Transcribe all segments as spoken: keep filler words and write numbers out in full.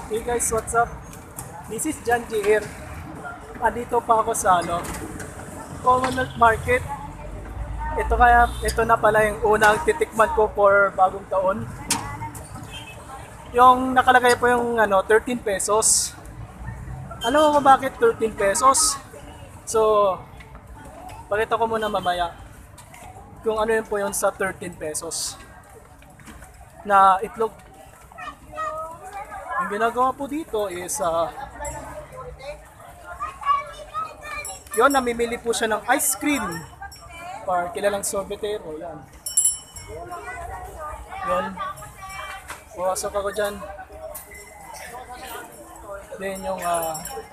Hey guys, what's up? This is John G here. Andito pa ako sa ano, Commonwealth Market. Ito kaya, ito na pala yung unang titikman ko for bagong taon. Yung nakalagay po yung ano, thirteen pesos. Alam mo ba bakit thirteen pesos? So, pakita ko muna mamaya kung ano yun po yun sa thirteen pesos na itlog. Ang ginagawa po dito is uh, yun, namimili po siya ng ice cream or kilalang sorbetero. Yan. Yun. Puwasok ako dyan. Then yung uh,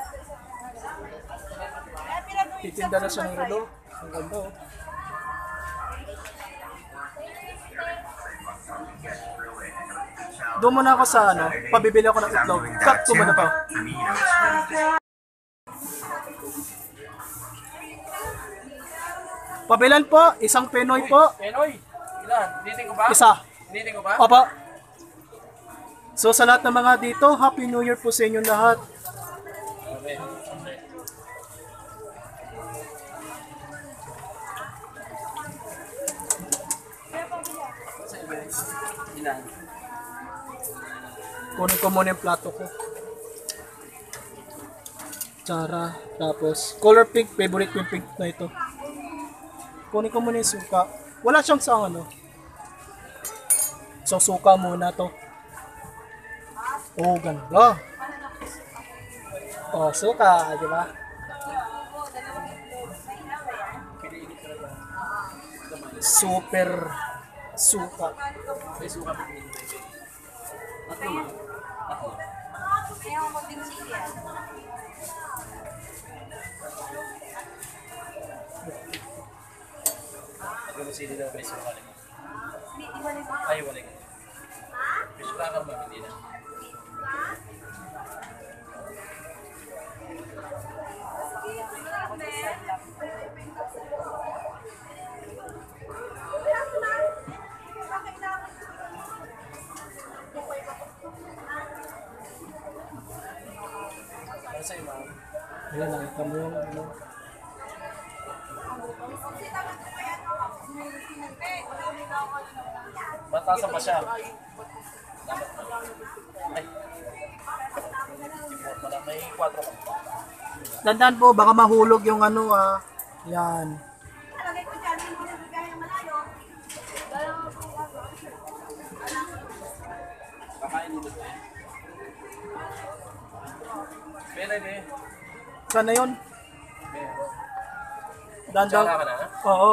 titinda na siya ng relo. Ang ganda oh. Doon muna ako sa ano, pabibili ako ng itlog. Cut ko muna to. Pabilan po, isang Penoy po. Penoy? Ilan? Dinitin ko ba? Isa. Dinitin ko ba? Opo. So sa lahat ng mga dito, Happy New Year po sa inyong lahat. Okay. Ilan? Kunin ko muna yung plato ko. Tsara. Tapos, color pink. Favorite ko yung pink na ito. Kunin ko muna yung suka. Wala siyang sa ano. So, suka muna to. Oh, ganda. Oh, suka. Di ba? Super suka. May suka pa din. Tatlo mo. Tatlo. Ayaw ko din siya. Yung sili daw may suka rin. Ay, wala ka. May suka ka ba? Hindi na. Ano sa'yo, ma'am? Wala, nakita mo yung ano. Batasan pa siya. Dapat na. Ay. Wala, may kwatro ka. Tandaan po, baka mahulog yung ano ah. Yan. Kakain dito tayo. Pera, be. Saan na yun? Pera. Dandan. Tsaka ka na, ha? Oo.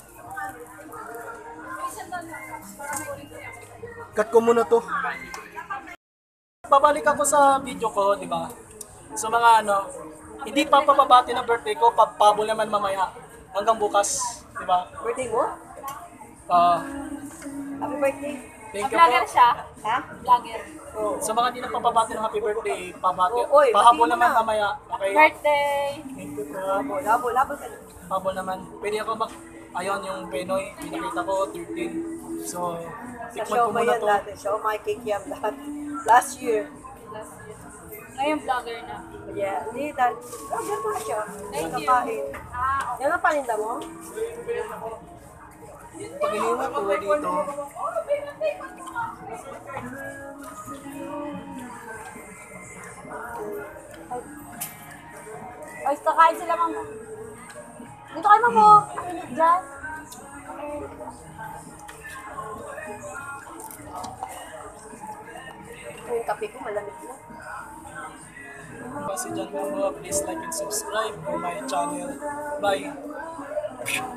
Cut ko muna to. Babalik ako sa video ko, di ba? Sa mga ano, hindi pa papabati ng birthday ko, papabol naman mamaya. Hanggang bukas, di ba? Birthday mo? Ah, Happy birthday. thank you Vlogger po. siya. Ha? Vlogger. Oh. Sa mga hindi na papabati ng happy birthday, pabati. Oh, oy, Pahabol bati mo naman na. mamaya. Okay? Birthday! Thank you po. Labo, labo, labo ka. Pahabol naman. Pwede ako mag... Ayun, yung Penoy, pinakita ko, thirteen. So, Sa tikman show ko mo muna yan to. dati. Show my cake yan lahat. Last year. Ngayon vlogger na. Yeah. Hindi, dahil. Oh, yan mo na siya. Thank you. Nakapain. Ah, Yan ang paninda mo? Pag iniwan ko dito, Ay, kakain sila mama. Dito kayo mamo. Diyan. Yung kape ko malamig na. kasi dyan po, please like and subscribe to my channel. Bye!